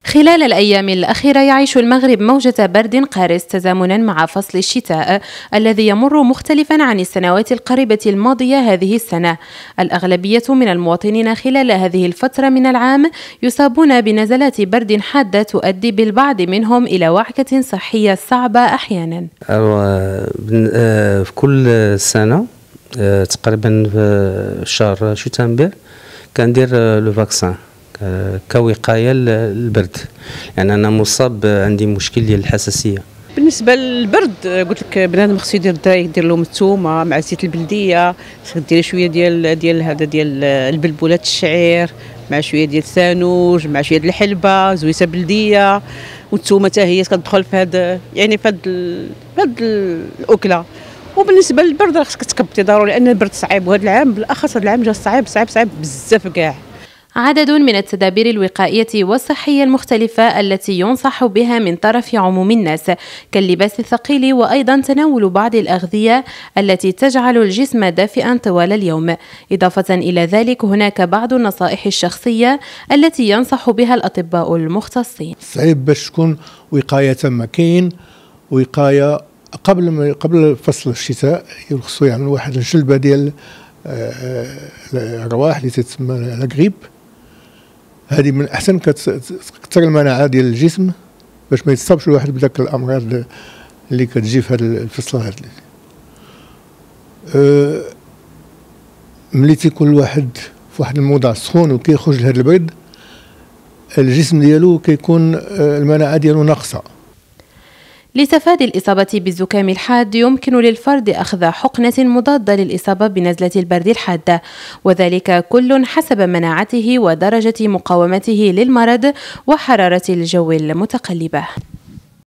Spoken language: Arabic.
خلال الأيام الأخيرة يعيش المغرب موجة برد قارس تزامنا مع فصل الشتاء الذي يمر مختلفا عن السنوات القريبة الماضية هذه السنة. الأغلبية من المواطنين خلال هذه الفترة من العام يصابون بنزلات برد حادة تؤدي بالبعض منهم إلى وعكة صحية صعبة أحيانا. في كل سنة تقريبا في شهر شتنبر كندير لو فاكسان كوقاية للبرد، يعني أنا مصاب عندي مشكل ديال الحساسية. بالنسبة للبرد قلت لك بنادم خصو يدير لهم الثومة مع زيت البلدية، ديري شوية ديال البلبولات الشعير مع شوية ديال الثانوج مع شوية ديال الحلبة زويسة بلدية، والثومة حتى هي كتدخل في هاد الأكلة. وبالنسبة للبرد خصك تكبطي ضروري لأن البرد صعيب، وهذا العام بالأخص هذا العام جا صعيب بزاف كاع. عدد من التدابير الوقائية والصحية المختلفة التي ينصح بها من طرف عموم الناس كاللباس الثقيل، وأيضا تناول بعض الأغذية التي تجعل الجسم دافئا طوال اليوم. إضافة إلى ذلك هناك بعض النصائح الشخصية التي ينصح بها الأطباء المختصين. صعيب باش تكون وقاية تامة، كاين وقاية قبل فصل الشتاء خصو يعمل واحد الجلبة ديال الرواح اللي تتسمى لاغريب، هذه من احسن كتكثر المناعه ديال الجسم باش ما يتصابش الواحد بداك الامراض اللي كتجي في هذا الفصل هذا. ملي تيكون الواحد في واحد الموضع سخون وكيخرج لهذا البرد، الجسم ديالو كيكون المناعه ديالو ناقصه. لتفادي الإصابة بالزكام الحاد يمكن للفرد أخذ حقنة مضادة للإصابة بنزلة البرد الحادة، وذلك كل حسب مناعته ودرجة مقاومته للمرض وحرارة الجو المتقلبة.